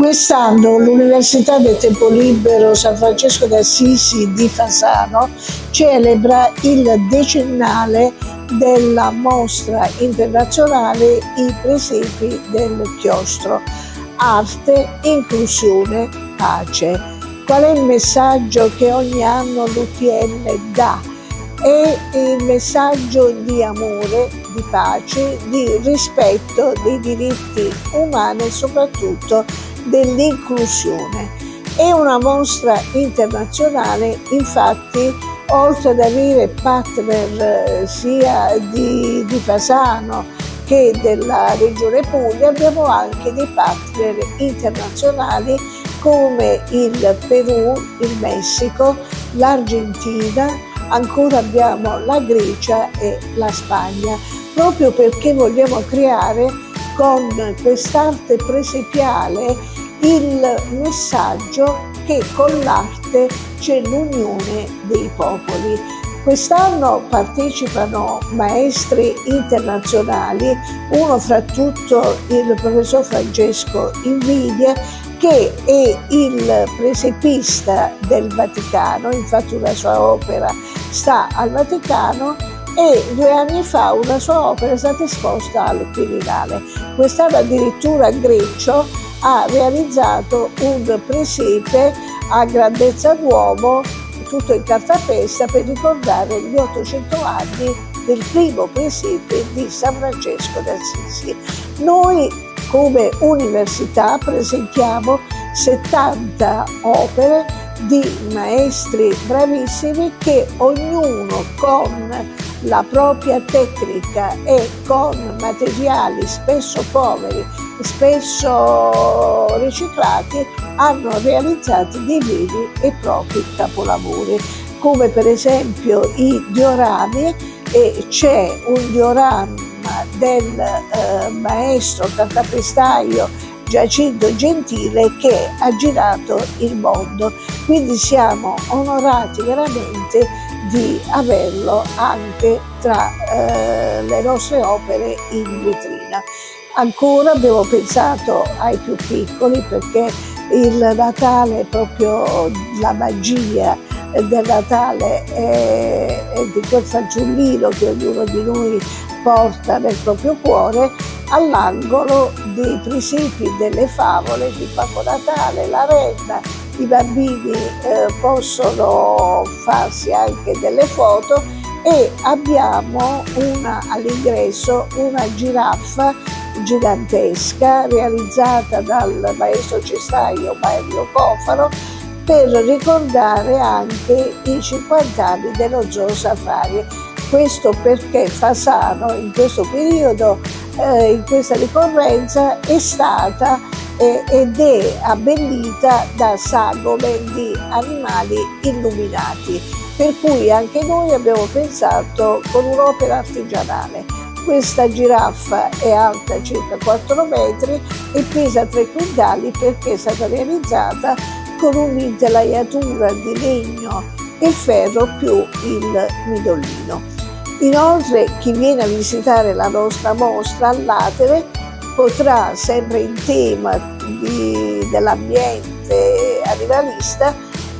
Quest'anno l'Università del Tempo Libero San Francesco d'Assisi di Fasano celebra il decennale della mostra internazionale I presepi del chiostro, arte, inclusione, pace. Qual è il messaggio che ogni anno l'UTN dà? È il messaggio di amore, di pace, di rispetto dei diritti umani e soprattutto dell'inclusione. È una mostra internazionale, infatti, oltre ad avere partner sia di Fasano che della Regione Puglia, abbiamo anche dei partner internazionali come il Perù, il Messico, l'Argentina, ancora abbiamo la Grecia e la Spagna, proprio perché vogliamo creare con quest'arte presepiale il messaggio che con l'arte c'è l'unione dei popoli. Quest'anno partecipano maestri internazionali, uno fra tutto il professor Francesco Invidia, che è il presepista del Vaticano, infatti una sua opera sta al Vaticano, e 2 anni fa una sua opera è stata esposta al Quirinale. Quest'anno addirittura Greccio ha realizzato un presepe a grandezza d'uomo, tutto in cartapesta, per ricordare gli 800 anni del primo presepe di San Francesco d'Assisi. Noi come università presentiamo 70 opere di maestri bravissimi che ognuno con la propria tecnica e con materiali spesso poveri, spesso riciclati, hanno realizzato dei veri e propri capolavori, come per esempio i diorami, e c'è un diorama del maestro cartapestaio Giacinto Gentile che ha girato il mondo, quindi siamo onorati veramente di averlo anche tra le nostre opere in vetrina. Ancora abbiamo pensato ai più piccoli, perché il Natale, proprio la magia del Natale è di quel fanciullino che ognuno di noi porta nel proprio cuore. All'angolo dei presepi delle favole di Babbo Natale, la renna, i bambini possono farsi anche delle foto, e abbiamo all'ingresso una giraffa gigantesca realizzata dal maestro cestaio Mario Cofano per ricordare anche i 50 anni dello Zoo Safari. Questo perché Fasano in questo periodo, in questa ricorrenza, è stata ed è abbellita da sagome di animali illuminati, per cui anche noi abbiamo pensato con un'opera artigianale. Questa giraffa è alta circa 4 metri e pesa 3 quintali perché è stata realizzata con un'intelaiatura di legno e ferro più il midollino. Inoltre chi viene a visitare la nostra mostra all'Atere potrà, sempre in tema dell'ambiente animalista,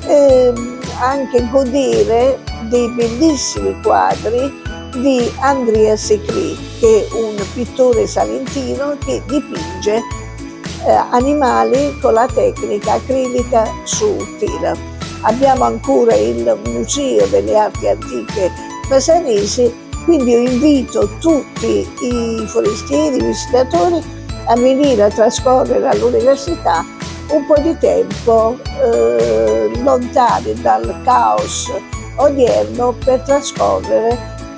anche godere dei bellissimi quadri di Andrea Secri, che è un pittore salentino che dipinge animali con la tecnica acrilica su tela. Abbiamo ancora il Museo delle Arti Antiche Fasanesi, quindi io invito tutti i forestieri, i visitatori a venire a trascorrere all'università un po' di tempo lontani dal caos odierno, per trascorrere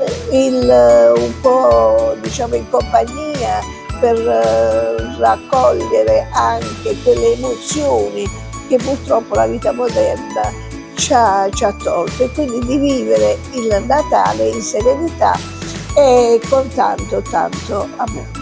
un po', diciamo, in compagnia, per raccogliere anche quelle emozioni che purtroppo la vita moderna ci ha tolto, e quindi di vivere il Natale in serenità e con tanto amore.